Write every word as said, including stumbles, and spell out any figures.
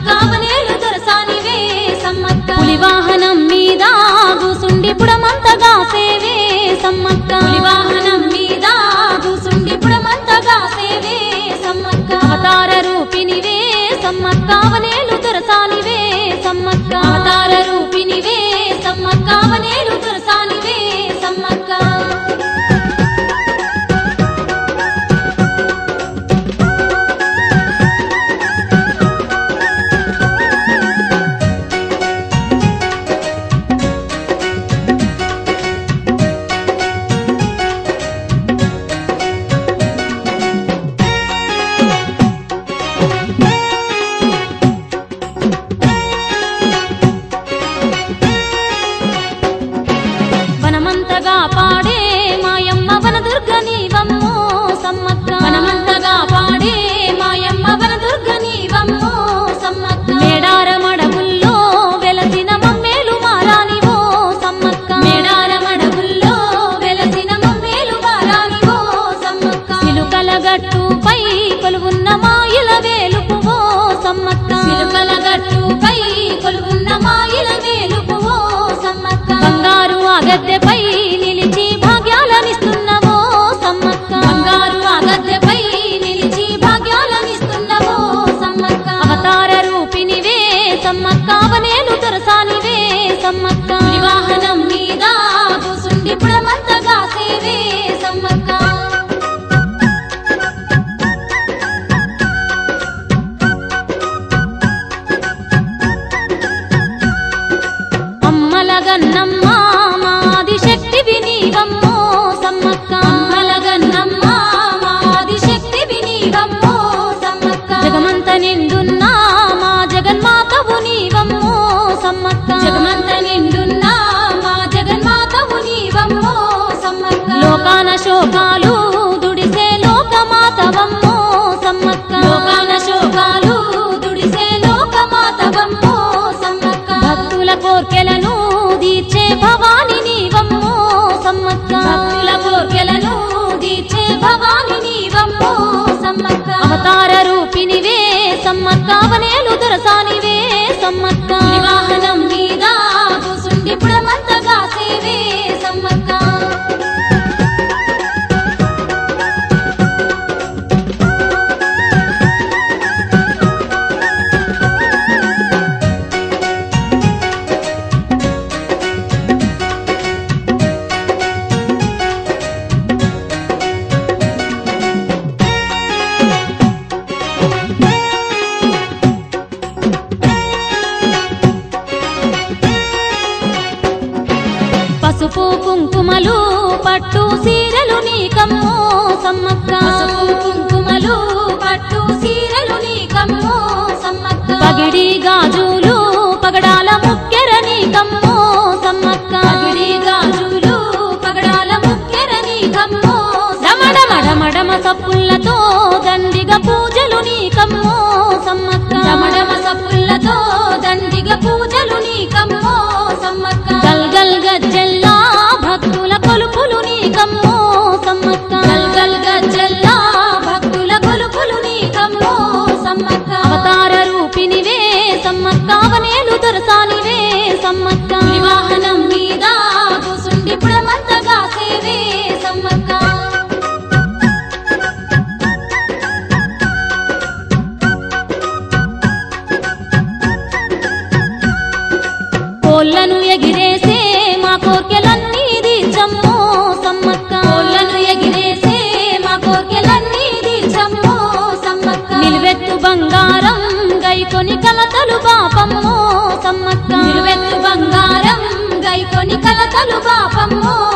సమ్మక్క అవనేలు దొరసానివే సమ్మక్క పులి వాహనం మీద కూసుండి పుడమంతగా సేవే సమ్మక్క పులి వాహనం మీద కూసుండి పుడమంతగా సేవే సమ్మక్క అవతార రూపినివే సమ్మక్క అవనేలు దొరసానివే సమ్మక్క అవతార రూపినివే సమ్మక్క అవనేలు దొరసానివే సమ్మక్క వనమంతగా పాడే మాయమ్మ వనదుర్గ నీవమ్మో సమ్మక్క వనమంతగా పాడే మాయమ్మ వనదుర్గ నీవమ్మో సమ్మక్క మేడారమడవుల్లో వెలసిన మమ్మేలు మారానివో సమ్మక్క మేడారమడవుల్లో వెలసిన మమ్మేలు మారానివో సమ్మక్క సిలుకల గట్టుపై కొలువున్న మాయిల వేలుపువో సమ్మక్క సిలుకల గట్టుపై కొలువున్న మాయిల వేలుపువో సమ్మక్క బంగారు అగద్దెపై నిలిచి భాగ్యాలనిస్తున్నవో సమ్మక్క బంగారు అగద్దెపై నిలిచి భాగ్యాలనిస్తున్నవో సమ్మక్క అవతార రూపినివే సమ్మక్క అవనేలు దొరసానివే సమ్మక్క వాహనం మీద కూసుండి పుడమంతగా సేవే సమ్మక్క అమ్మలగన్నమ్మ మాది శక్తివి నీవమ్మో సమ్మక్క అమ్మలగన్నమ్మ మాది శక్తివి నీవమ్మో సమ్మక్క జగమంత నిండున్నా మా జగన్మాతవు నీవమ్మో సమ్మక్క జగమంత నిండున్నా మా జగన్మాతవు నీవమ్మో సమ్మక్క లోకాన శోకాలు దుడిసే లోకమాతవమ్మో సమ్మక్క లోకాన శోకాలు దుడిసే లోకమాతవమ్మో సమ్మక్క భక్తుల కోర్కెలను దీర్చే భవాని నీవమ్మో సమ్మక్క భక్తుల కోర్కెలను దీర్చే భవాని నీవమ్మో సమ్మక్క అవతార రూపినివే సమ్మక్క అవనేలు దొరసానివే సమ్మక్క వాహనం మీద కూసుండి పుడమంతగా సేవే సమ్మక్క పసుపు కుంకుమలు పట్టు సీరలు నీకమ్మో సమ్మక్క పసుపు కుంకుమలు పట్టు సీరలు నీకమ్మో సమ్మక్క పగిడి గాజులు పగడాల ముక్కెర నీకమ్మో సమ్మక్క పగిడి గాజులు పగడాల ముక్కెర నీకమ్మో డమడమడమడమ సప్పులతో దండిగ పూజలు నీకమ్మో సమ్మక్క డమడమ సప్పులతో దండిగ పూజలు నీకమ్మో సమ్మక్క గల్గల్ గజ్జల్లా భక్తుల కొలుపులు నీకమ్మో సమ్మక్క గల్గల్ గజ్జల్లా భక్తుల కొలుపులు నీకమ్మో సమ్మక్క అవతార రూపినివే సమ్మక్క అవనేలు దొరసానివే సమ్మక్క వాహనం మీద కూసుండి పుడమంతగా సేవే సమ్మక్క కోళ్ళను ఎగిరేసే మా కోర్కెలన్నీ దీర్చమ్మో సమ్మక్క కోళ్ళను ఎగిరేసే మా కోర్కెలన్నీ దీర్చమ్మో సమ్మక్క నిలువెత్తు బంగారం గైకొని కలతలు బాపమ్మో సమ్మక్క నిలువెత్తు బంగారం గైకొని కలతలు బాపమ్మో